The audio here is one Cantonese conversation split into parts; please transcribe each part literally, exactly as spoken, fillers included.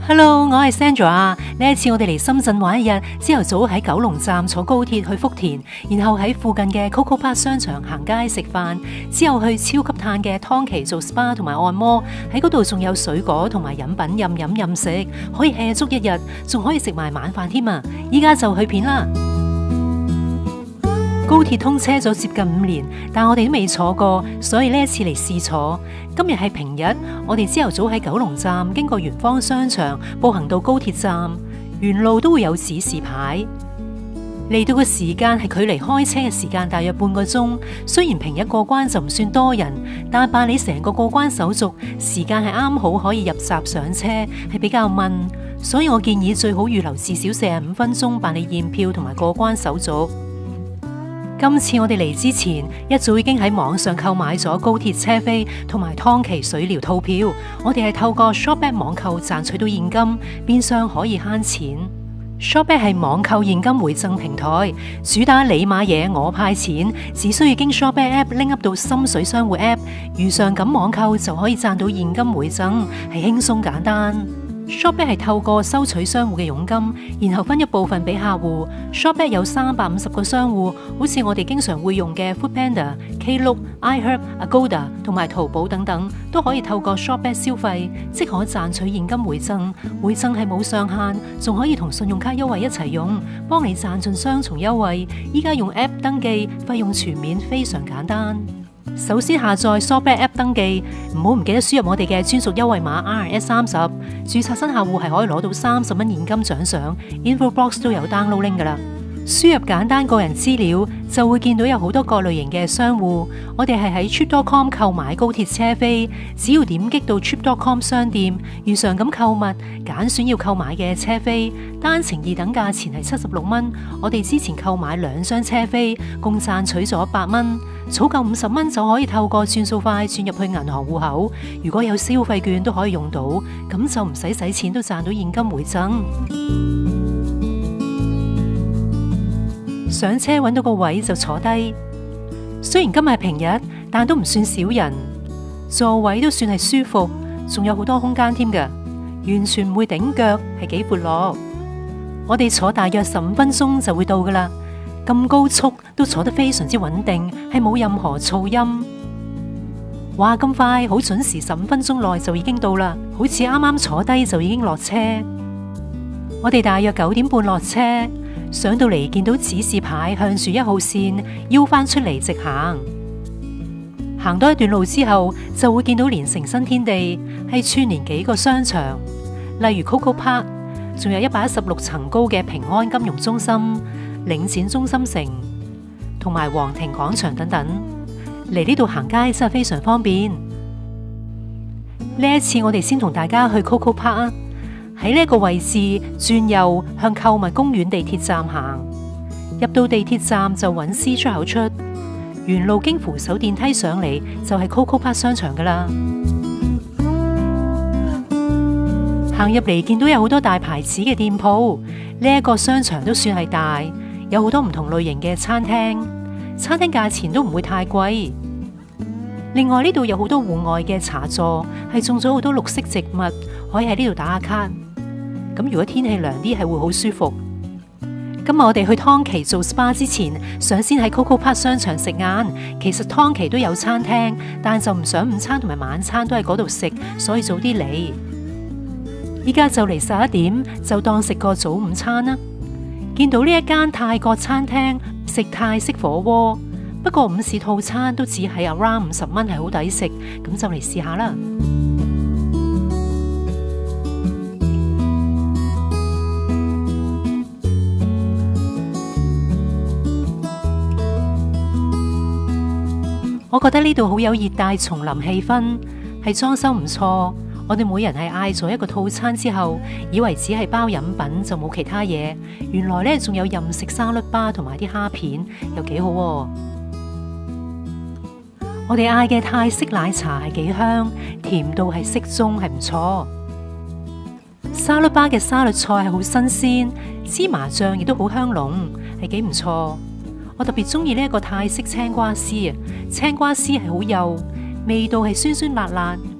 Hello， 我係 Sandra 啊！呢一次我哋嚟深圳玩一日，朝頭早喺九龍站坐高鐵去福田，然後喺附近嘅 Coco Park 商場行街食飯，之後去超級嘆嘅湯琪做 S P A 同埋按摩，喺嗰度仲有水果同埋飲品任飲任食，可以 hea 足一日，仲可以食埋晚飯添啊！依家就去片啦！高鐵通車咗接近五年，但我哋都未坐過，所以呢一次嚟試坐。今日係平日，我哋朝頭早喺九龍站經過圓方商場，步行到高鐵站，沿路都會有指示牌。嚟到嘅時間係距離開車嘅時間大約半個鐘。雖然平日過關就唔算多人，但辦理成個過關手續時間係啱好可以入閘上車，係比較悶，所以我建議最好預留至少四十五分鐘辦理驗票同埋過關手續。今次我哋嚟之前，一早已經喺網上購買咗高鐵車飛同埋湯琪水療套票。我哋係透過 ShopBack 網購賺取到現金，變相可以慳錢。ShopBack 係網購現金回贈平台，主打你買嘢我派錢，只需要經 ShopBack App 拎 up 到心水商戶 App， 如常咁網購就可以賺到現金回贈，係輕鬆簡單。ShopBack 係透過收取商戶嘅佣金，然後分一部分俾客戶。ShopBack 有三百五十個商戶，好似我哋經常會用嘅 Foodpanda、Klook、iHerb、Agoda 同埋淘寶等等，都可以透過 ShopBack 消費，即可賺取現金回贈。回贈係冇上限，仲可以同信用卡優惠一齊用，幫你賺盡雙重優惠。依家用 App 登記，費用全免，非常簡單。首先下載 ShopBack App 登記，唔好唔記得輸入我哋嘅專屬優惠碼 R S 三十，註冊新客戶係可以攞到三十蚊現金獎賞。Info box 都有 download link 噶啦。輸入簡單個人資料，就會見到有好多個類型嘅商戶。我哋係喺 trip dot com 購買高鐵車飛，只要點擊到 trip dot com 商店，如常咁購物，揀選要購買嘅車飛，單程二等價錢係七十六蚊。我哋之前購買兩張車飛，共賺取咗八蚊。儲夠五十蚊就可以透過轉數快轉入去銀行戶口。如果有消費券都可以用到，咁就唔使使錢都賺到現金回贈。上車揾到個位就坐低，雖然今日係平日，但都唔算少人，座位都算係舒服，仲有好多空間添㗎，完全唔會頂腳，係幾闊落。我哋坐大約十五分鐘就會到㗎喇，咁高速都坐得非常之穩定，係冇任何噪音。哇，咁快，好準時，十五分鐘內就已經到啦，好似啱啱坐低就已經落車。我哋大約九點半落車。上到嚟見到指示牌，向住一號線腰翻出嚟直行，行多一段路之後就會見到連城新天地，係串連幾個商場，例如 Coco Park， 仲有一百一十六層高嘅平安金融中心、領展中心城同埋皇庭廣場等等。嚟呢度行街真係非常方便。呢一次我哋先同大家去 Coco Park 啊。喺呢個位置轉右向購物公園地鐵站行，入到地鐵站就揾 C 出口出，沿路經扶手電梯上嚟就係 Coco Park 商場噶啦。行入嚟見到有好多大牌子嘅店鋪，呢一個商場都算係大，有好多唔同類型嘅餐廳，餐廳價錢都唔會太貴。另外呢度有好多戶外嘅茶座，係種咗好多綠色植物，可以喺呢度打下卡。咁如果天氣涼啲，係會好舒服。今日我哋去湯琪做 S P A 之前，想先喺 Coco Park 商場食晏。其實湯琪都有餐廳，但就唔想午餐同埋晚餐都喺嗰度食，所以早啲嚟。依家就嚟十一點，就當食個早午餐啦。見到呢一間泰國餐廳，食泰式火鍋，不過午市套餐都只係 around 五十蚊，係好抵食。咁就嚟試下啦。我覺得呢度好有熱帶叢林氣氛，係裝修唔錯。我哋每人係嗌咗一個套餐之後，以為只係包飲品就冇其他嘢，原來呢仲有任食沙律巴同埋啲蝦片，又幾好喎。我哋嗌嘅泰式奶茶係幾香，甜度係適中，係唔錯。沙律巴嘅沙律菜係好新鮮，芝麻醬亦都好香濃，係幾唔錯。我特別中意呢一個泰式青瓜絲啊，青瓜絲係好幼，味道係酸酸辣辣，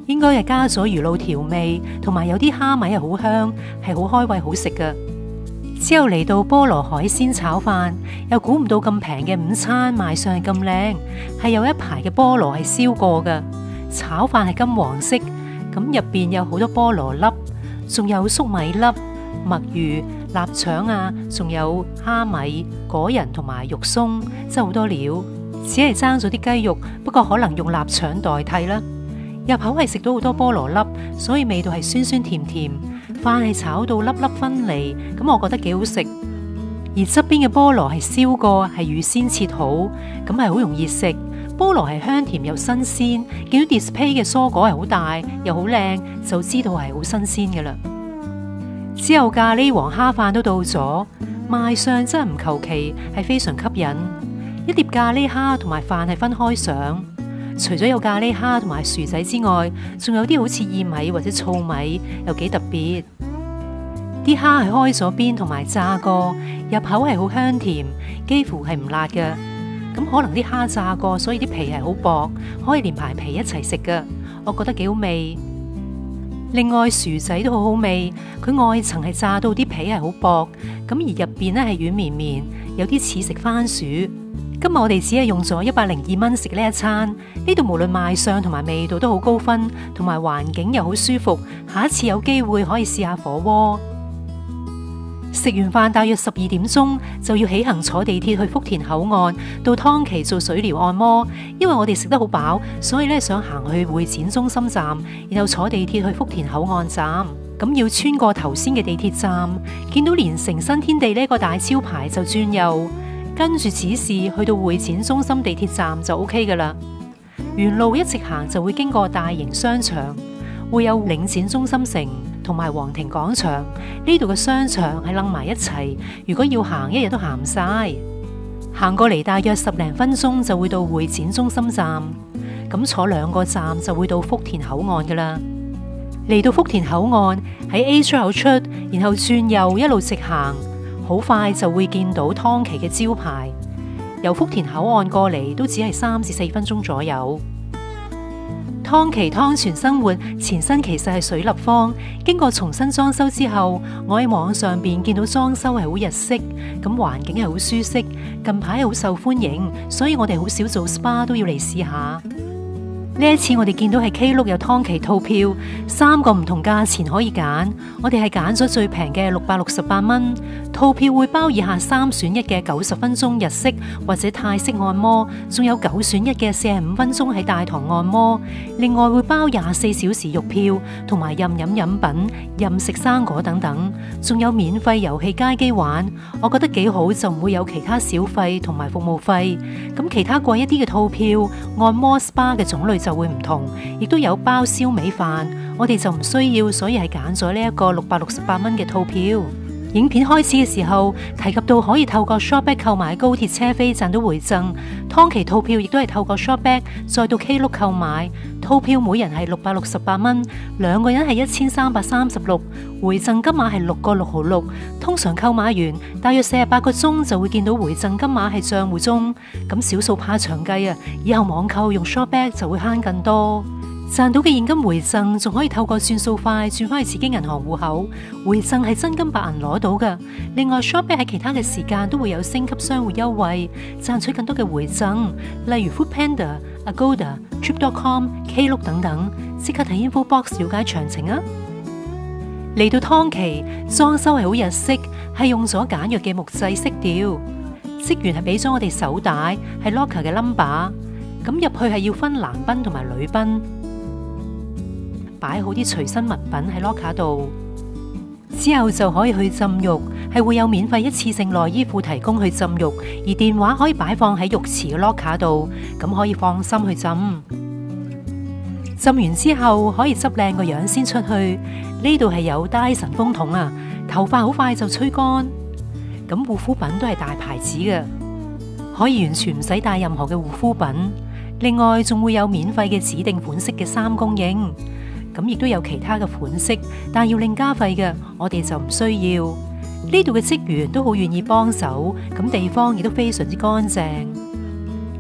應該係加咗魚露調味，同埋有啲蝦米係好香，係好開胃好食㗎。之後嚟到菠蘿海鮮炒飯，又估唔到咁平嘅午餐賣相係咁靚，係有一排嘅菠蘿係燒過㗎，炒飯係金黃色，咁入邊有好多菠蘿粒，仲有粟米粒、墨魚、臘腸啊，仲有蝦米、果仁同埋肉鬆，真係好多料，只係爭咗啲雞肉，不過可能用臘腸代替啦。入口係食到好多菠蘿粒，所以味道係酸酸甜甜，飯係炒到粒粒分離，咁我覺得幾好食。而側邊嘅菠蘿係燒過，係預先切好，咁係好容易食。菠蘿係香甜又新鮮，見到 display 嘅蔬果係好大又好靚，就知道係好新鮮㗎啦。之後咖喱黃蝦飯都到咗，賣相真係唔求其，係非常吸引。一碟咖喱蝦同埋飯係分開上。除咗有咖喱蝦同埋薯仔之外，仲有啲好似薏米或者糙米，又幾特別。啲蝦係開咗邊同埋炸過，入口係好香甜，幾乎係唔辣嘅。咁可能啲蝦炸過，所以啲皮係好薄，可以連埋皮一齊食㗎。我覺得幾好味。另外薯仔都好好味，佢外層係炸到啲皮係好薄，咁而入邊咧係軟綿綿，有啲似食番薯。今日我哋只係用咗一百零二蚊食呢一餐，呢度無論賣相同埋味道都好高分，同埋環境又好舒服。下一次有機會可以試下火鍋。食完飯大約十二點鐘就要起行坐地鐵去福田口岸到湯崎做水療按摩，因為我哋食得好飽，所以咧想行去會展中心站，然後坐地鐵去福田口岸站。咁要穿過頭先嘅地鐵站，見到連城新天地呢個大招牌就轉右。跟住指示去到會展中心地鐵站就 OK 噶啦。沿路一直行就會經過大型商場，會有領展中心城同埋皇庭廣場，呢度嘅商場係楞埋一齊，如果要行一日都行唔晒。行過嚟大約十零分鐘就會到會展中心站，咁坐兩個站就會到福田口岸噶啦。嚟到福田口岸喺 A 出口出，然後轉右一路直行。好快就會見到湯崎嘅招牌，由福田口岸過嚟都只係三至四分鐘左右。湯崎湯泉生活前身其實係水立方，經過重新裝修之後，我喺網上邊見到裝修係好日式，咁環境係好舒適，近排係好受歡迎，所以我哋好少做 S P A 都要嚟試下。呢一次我哋見到係 Klook 有湯崎套票，三個唔同價錢可以揀，我哋係揀咗最平嘅六百六十八蚊。套票會包以下三選一嘅九十分鐘日式或者泰式按摩，仲有九選一嘅四十五分鐘喺大堂按摩。另外會包廿四小時肉票，同埋任飲飲品、任食生果等等，仲有免費遊戲街機玩。我覺得幾好，就唔會有其他小費同埋服務費。咁其他貴一啲嘅套票，按摩 S P A 嘅種類就會唔同，亦都有包燒味飯，我哋就唔需要，所以係揀咗呢一個六百六十八蚊嘅套票。影片開始嘅時候提及到可以透過 Shopback 購買高鐵車飛賺到回贈，湯崎套票亦都係透過 Shopback 再到 Klook 購買，套票每人係六百六十八蚊，兩個人係一千三百三十六，回贈金碼係六個六毫六。通常購買完大約四十八個鐘就會見到回贈金碼係賬戶中，咁少數怕長計啊，以後網購用 Shopback 就會慳更多。賺到嘅現金回贈仲可以透過轉數快轉返去自己銀行戶口，回贈係真金白銀攞到㗎。另外 Shopback 喺其他嘅時間都會有升級商戶優惠，賺取更多嘅回贈，例如 Foodpanda、Agoda、Trip dot com、Klook 等等。即刻睇 info box 了解詳情啊！嚟到湯崎，裝修係好日式，係用咗簡約嘅木製色調。職員係俾咗我哋手帶，係 locker 嘅 number， 咁入去係要分男賓同埋女賓。擺好啲隨身物品喺 locker 度，之後就可以去浸浴，係會有免費一次性內衣褲提供去浸浴，而電話可以擺放喺浴池嘅 locker 度，咁可以放心去浸。浸完之後可以執靚個樣先出去，呢度係有 Dyson 風筒啊，頭髮好快就吹乾。咁護膚品都係大牌子嘅，可以完全唔使帶任何嘅護膚品。另外仲會有免費嘅指定款式嘅衫供應。咁亦都有其他嘅款式，但要另加費嘅，我哋就唔需要。呢度嘅職員都好願意幫手，咁地方亦都非常之乾淨。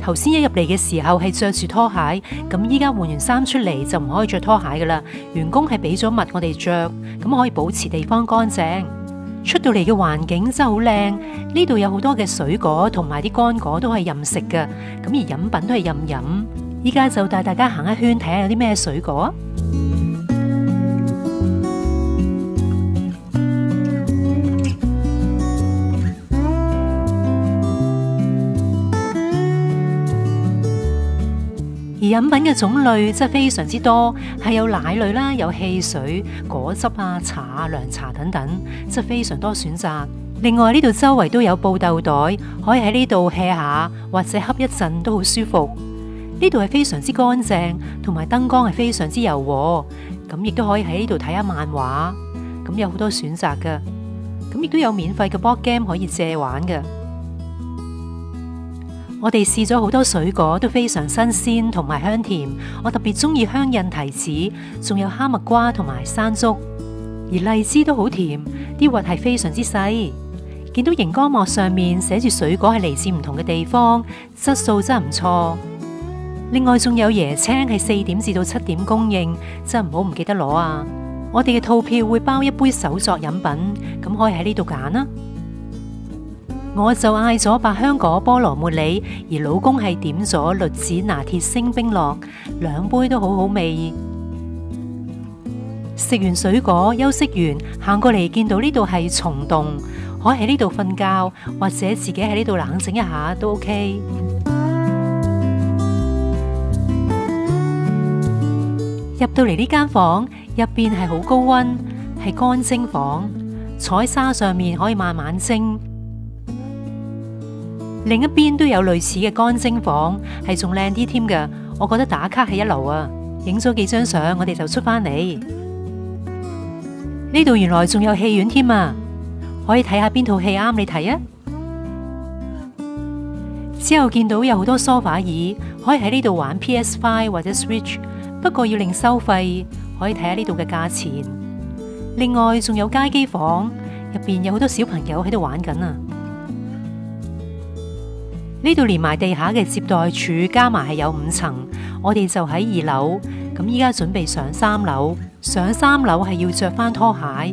頭先一入嚟嘅時候係着住拖鞋，咁依家換完衫出嚟就唔可以着拖鞋噶啦。員工係俾咗襪我哋着，咁可以保持地方乾淨。出到嚟嘅環境真係好靚，呢度有好多嘅水果同埋啲乾果都係任食嘅，咁而飲品都係任飲。依家就帶大家行一圈睇下有啲咩水果。而飲品嘅種類真係非常之多，係有奶類啦，有汽水、果汁啊、茶、涼茶等等，真係非常多選擇。另外呢度周圍都有布豆袋，可以喺呢度 hea 下或者瞌一陣都好舒服。呢度係非常之乾淨，同埋燈光係非常之柔和，咁亦都可以喺呢度睇下漫畫，咁有好多選擇㗎。咁亦都有免費嘅 board game 可以借玩㗎。我哋試咗好多水果，都非常新鮮同埋香甜。我特別中意香印提子，仲有哈密瓜同埋山竹，而荔枝都好甜，啲核係非常之細。見到熒光幕上面寫住水果係嚟自唔同嘅地方，質素真係唔錯。另外仲有椰青係四點至到七點供應，真係唔好唔記得攞啊！我哋嘅套票會包一杯手作飲品，咁可以喺呢度揀啦。我就嗌咗百香果菠蘿茉莉，而老公係點咗栗子拿鐵星冰樂，兩杯都好好味。食完水果休息完，行過嚟見到呢度係蟲洞，可以喺呢度瞓覺，或者自己喺呢度冷靜一下都 OK。入到嚟呢間房，入邊係好高溫，係乾蒸房，坐喺沙上面可以慢慢蒸。另一邊都有類似嘅乾蒸房，係仲靚啲添㗎。我覺得打卡係一流啊！影咗幾張相，我哋就出返嚟。呢度原來仲有戲院添啊！可以睇下邊套戲啱你睇啊！之後見到有好多梳化椅，可以喺呢度玩 P S 五 或者 Switch， 不過要另收費。可以睇下呢度嘅價錢。另外仲有街機房，入邊有好多小朋友喺度玩緊啊！呢度連埋地下嘅接待處加埋係有五層，我哋就喺二樓，咁依家準備上三樓。上三樓係要着翻拖鞋。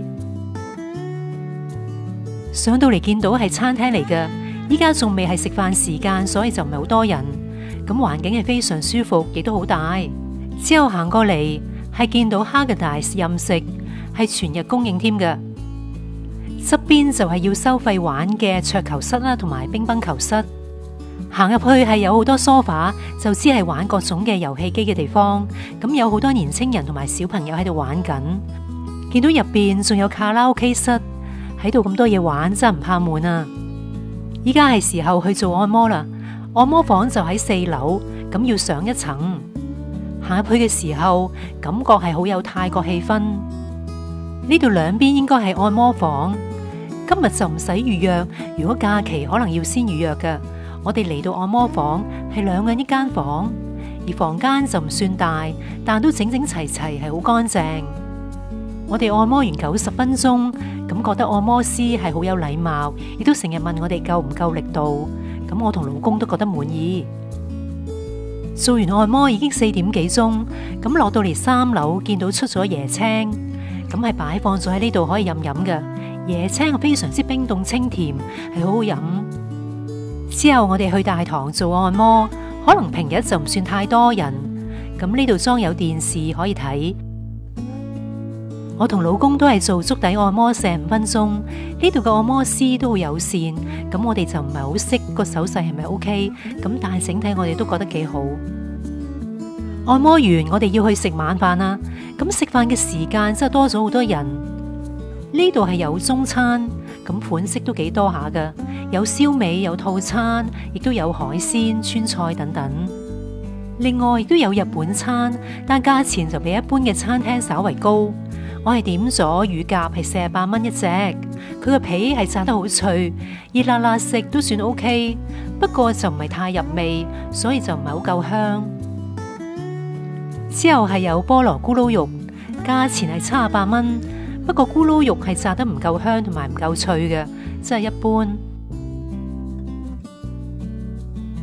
上到嚟見到係餐廳嚟嘅，依家仲未係食飯時間，所以就唔係好多人。咁環境係非常舒服，亦都好大。之後行過嚟係見到哈根達斯任食，係全日供應添嘅。側邊就係要收費玩嘅桌球室啦，同埋乒乓球室。行入去係有好多梳化，就知係玩各種嘅遊戲機嘅地方。咁有好多年青人同埋小朋友喺度玩緊。見到入邊仲有卡拉 OK 室，喺度咁多嘢玩，真係唔怕悶啊！依家係時候去做按摩啦。按摩房就喺四樓，咁要上一層。行入去嘅時候，感覺係好有泰國氣氛。呢度兩邊應該係按摩房。今日就唔使預約，如果假期可能要先預約㗎。我哋嚟到按摩房係兩個人一間房，而房間就唔算大，但都整整齊齊，係好乾淨。我哋按摩完九十分鐘，咁覺得按摩師係好有禮貌，亦都成日問我哋夠唔夠力度。咁我同老公都覺得滿意。做完按摩已經四點幾鐘，咁落到嚟三樓見到出咗椰青，咁係擺放咗喺呢度可以任飲嘅。椰青非常之冰凍清甜，係好好飲。之後我哋去大堂做按摩，可能平日就唔算太多人。咁呢度裝有電視可以睇。我同老公都係做足底按摩四十五分鐘，呢度嘅按摩師都好友善。咁我哋就唔係好識個手勢係咪 OK，咁但係整體我哋都覺得幾好。按摩完我哋要去食晚飯啦，咁食飯嘅時間真係多咗好多人。呢度係有中餐，咁款式都幾多下㗎，有燒味，有套餐，亦都有海鮮、川菜等等。另外亦都有日本餐，但價錢就比一般嘅餐廳稍為高。我係點咗乳鴿，係四十八蚊一隻，佢個皮係炸得好脆，熱辣辣食都算 OK， 不過就唔係太入味，所以就唔係好夠香。之後係有菠蘿咕嚕肉，價錢係七十八蚊。不過咕嚕肉係炸得唔夠香同埋唔夠脆嘅，真係一般。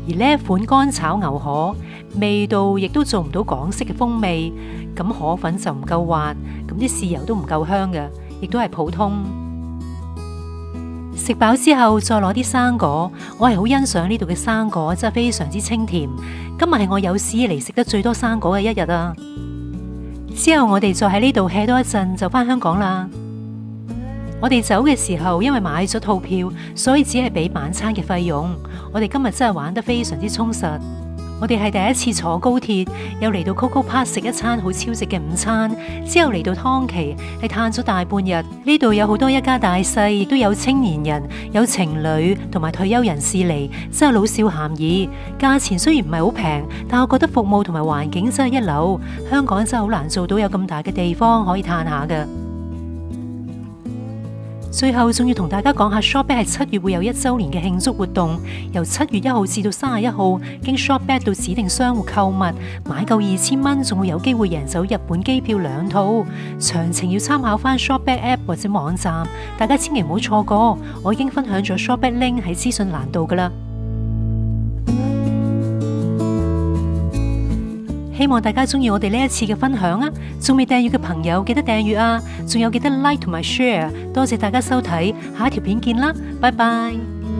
而呢一款乾炒牛河味道亦都做唔到港式嘅風味，咁河粉就唔夠滑，咁啲豉油都唔夠香嘅，亦都係普通。食飽之後再攞啲生果，我係好欣賞呢度嘅生果，真係非常之清甜。今日係我有史以嚟食得最多生果嘅一日啊！之後我哋再喺呢度 hea 多一陣就返香港啦。我哋走嘅時候，因為買咗套票，所以只係俾晚餐嘅費用。我哋今日真係玩得非常之充實。我哋係第一次坐高鐵，又嚟到 Coco Park 食一餐好超值嘅午餐，之後嚟到湯奇，係嘆咗大半日。呢度有好多一家大細，亦都有青年人、有情侶同埋退休人士嚟，真係老少咸宜。價錢雖然唔係好平，但我覺得服務同埋環境真係一流。香港真係好難做到有咁大嘅地方可以嘆下㗎。最後仲要同大家講下 Shopback 係七月會有一周年嘅慶祝活動，由七月一號至到三十一號，經 Shopback 到指定商戶購物，買夠二千蚊，仲會有機會贏走日本機票兩套。詳情要參考翻 Shopback App 或者網站，大家千祈唔好錯過。我已經分享咗 Shopback link 喺資訊欄度噶啦。希望大家中意我哋呢一次嘅分享啊！仲未訂閱嘅朋友記得訂閱啊！仲有記得 like 同埋 share， 多謝大家收睇，下一條片見啦，拜拜。